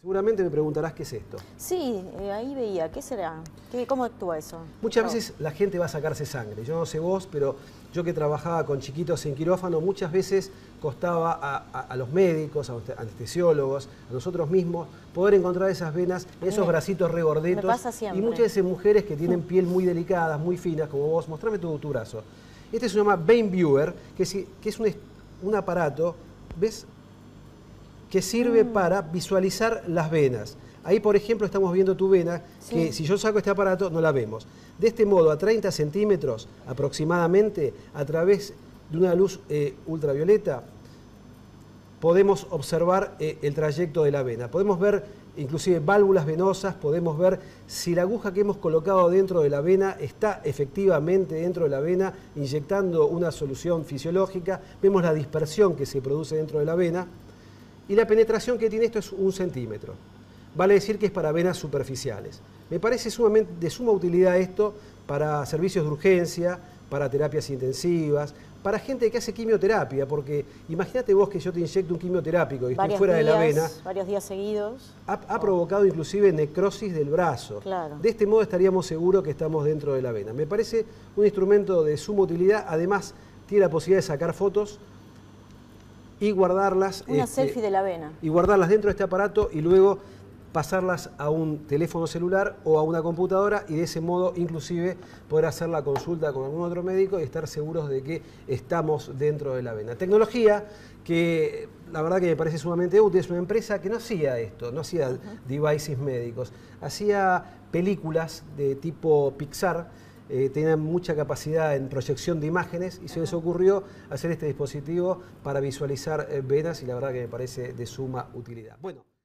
Seguramente me preguntarás qué es esto. Sí, ahí veía. ¿Qué será? ¿Cómo actúa eso? Muchas veces la gente va a sacarse sangre. Yo no sé vos, pero yo que trabajaba con chiquitos en quirófano, muchas veces costaba a los médicos, a los anestesiólogos, a nosotros mismos, poder encontrar esas venas, esos bracitos regordetos. Me pasa siempre. Y muchas veces mujeres que tienen piel muy delicada, muy finas, como vos. Mostrame tu brazo. Este se llama Vein Viewer, que es un aparato, ¿ves?, que sirve para visualizar las venas. Ahí, por ejemplo, estamos viendo tu vena, que si yo saco este aparato no la vemos. De este modo, a 30 centímetros aproximadamente, a través de una luz ultravioleta, podemos observar el trayecto de la vena. Podemos ver inclusive válvulas venosas, podemos ver si la aguja que hemos colocado dentro de la vena está efectivamente dentro de la vena, inyectando una solución fisiológica. Vemos la dispersión que se produce dentro de la vena. Y la penetración que tiene esto es 1 centímetro. Vale decir que es para venas superficiales. Me parece de suma utilidad esto para servicios de urgencia, para terapias intensivas, para gente que hace quimioterapia, porque imagínate vos que yo te inyecto un quimioterápico y estoy fuera de la vena. Varios días seguidos. Ha provocado inclusive necrosis del brazo. Claro. De este modo estaríamos seguros que estamos dentro de la vena. Me parece un instrumento de suma utilidad. Además, tiene la posibilidad de sacar fotos y guardarlas. Una selfie de la vena. Y guardarlas dentro de este aparato y luego pasarlas a un teléfono celular o a una computadora y de ese modo inclusive poder hacer la consulta con algún otro médico y estar seguros de que estamos dentro de la vena. Tecnología que la verdad que me parece sumamente útil. Es una empresa que no hacía esto, no hacía devices médicos, hacía películas de tipo Pixar. Tenían mucha capacidad en proyección de imágenes y se les ocurrió hacer este dispositivo para visualizar venas y la verdad que me parece de suma utilidad. Bueno.